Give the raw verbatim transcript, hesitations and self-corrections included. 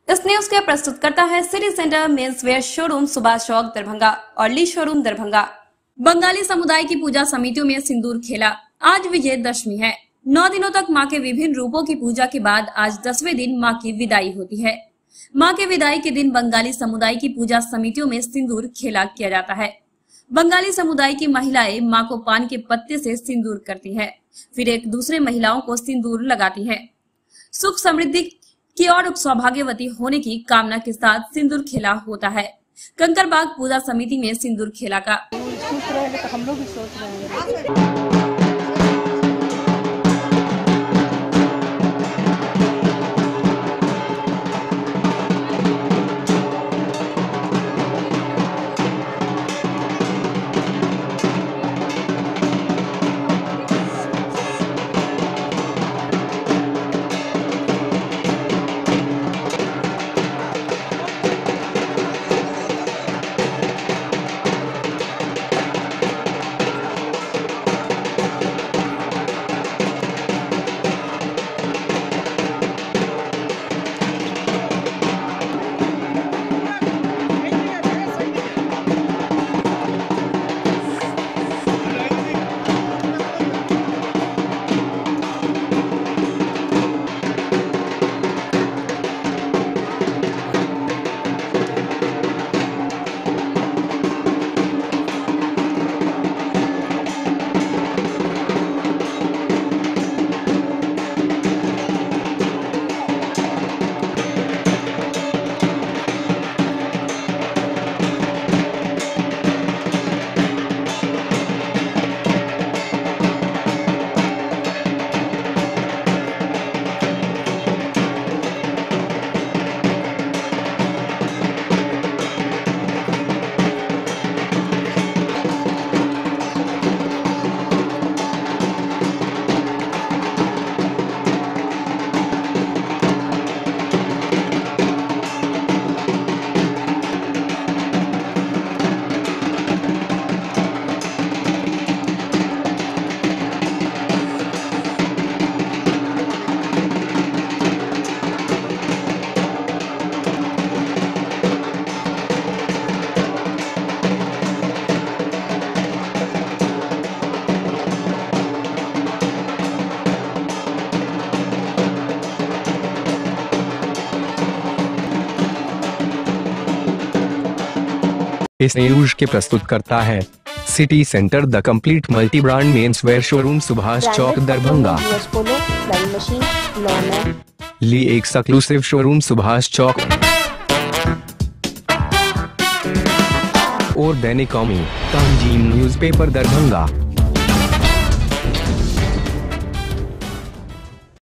इस न्यूज के प्रस्तुत करता है city centre men's wear showroom Subhash Chowk Darbhanga और ली शोरूम दरभंगा। बंगाली समुदाय की पूजा समितियों में सिंदूर खेला। आज विजयदशमी है। नौ दिनों तक मां के विभिन्न रूपों की पूजा के बाद आज दसवें दिन मां की विदाई होती है। मां के विदाई के दिन बंगाली समुदाय की पूजा समितियों में सिंदूर खेला किया जाता है। बंगाली समुदाय की महिलाएं मां को पान के पत्ते से सिंदूर करती है, फिर एक दूसरे महिलाओं को सिंदूर लगाती है। सुख समृद्धि की और सौभाग्यवती होने की कामना के साथ सिंदूर खेला होता है। कंकरबाग पूजा समिति में सिंदूर खेला का सोच रहे हैं तो हम लोग भी सोच रहे हैं। इस न्यूज के प्रस्तुत करता है city centre the complete multi brand men's wear showroom Subhash Chowk Darbhanga. Lee exclusive showroom Subhash Chowk और दैनिक कौमी तंजीम न्यूज़पेपर दरभंगा।